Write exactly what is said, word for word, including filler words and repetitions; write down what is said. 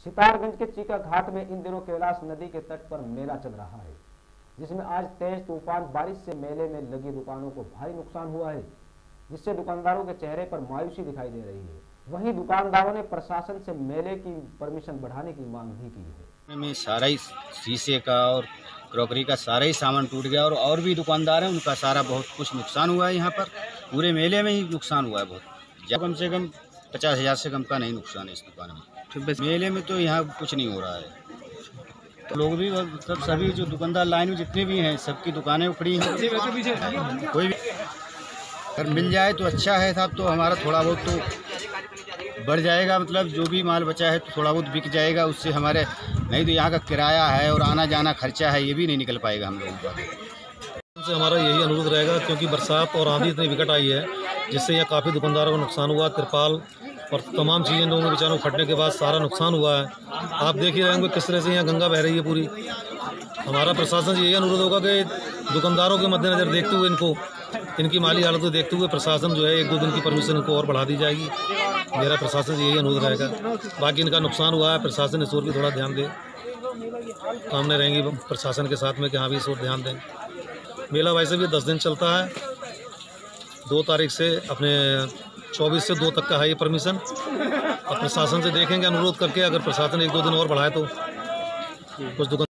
सितारगंज के चीका घाट में इन दिनों कैलाश नदी के तट पर मेला चल रहा है, जिसमें आज तेज तूफान बारिश से मेले में लगी दुकानों को भारी नुकसान हुआ है, जिससे दुकानदारों के चेहरे पर मायूसी दिखाई दे रही है। वहीं दुकानदारों ने प्रशासन से मेले की परमिशन बढ़ाने की मांग भी की है। में सारा ही शीशे का और क्रॉकरी का सारा ही सामान टूट गया और और भी दुकानदार हैं, उनका सारा बहुत कुछ नुकसान हुआ है। यहाँ पर पूरे मेले में ही नुकसान हुआ है बहुत, कम से कम पचास हजार से कम का नहीं नुकसान है इस दुकान में। मेले में तो यहाँ कुछ नहीं हो रहा है, तो लोग भी सब सभी जो दुकानदार लाइन में जितने भी हैं सबकी दुकानें उखड़ी हैं। कोई भी अगर मिल जाए तो अच्छा है साहब, तो हमारा थोड़ा बहुत तो बढ़ जाएगा, मतलब जो भी माल बचा है तो थोड़ा बहुत बिक जाएगा उससे हमारे, नहीं तो यहाँ का किराया है और आना जाना खर्चा है, ये भी नहीं निकल पाएगा हम लोगों का। से हमारा यही अनुरोध रहेगा, क्योंकि बरसात और आंधी इतनी विकट आई है जिससे यहाँ काफ़ी दुकानदारों को नुकसान हुआ। तिरपाल और तमाम चीज़ें लोगों के बेचारों फटने के बाद सारा नुकसान हुआ है। आप देख ही रहे होंगे किस तरह से यहाँ गंगा बह रही है पूरी। हमारा प्रशासन से यही अनुरोध होगा कि दुकानदारों के मद्देनज़र देखते हुए, इनको इनकी माली हालत को देखते हुए प्रशासन जो है एक दो दिन की परमिशन इनको और बढ़ा दी जाएगी। मेरा प्रशासन से यही अनुरोध रहेगा। बाकी इनका नुकसान हुआ है, प्रशासन इस ओर भी थोड़ा ध्यान दे, सामने रहेंगी प्रशासन के साथ में कि हाँ भी इस ओर ध्यान दें। मेला वैसे भी दस दिन चलता है, दो तारीख से अपने चौबीस से दो तक का है ये परमिशन। अब प्रशासन से देखेंगे अनुरोध करके, अगर प्रशासन एक दो दिन और बढ़ाए तो कुछ दुकान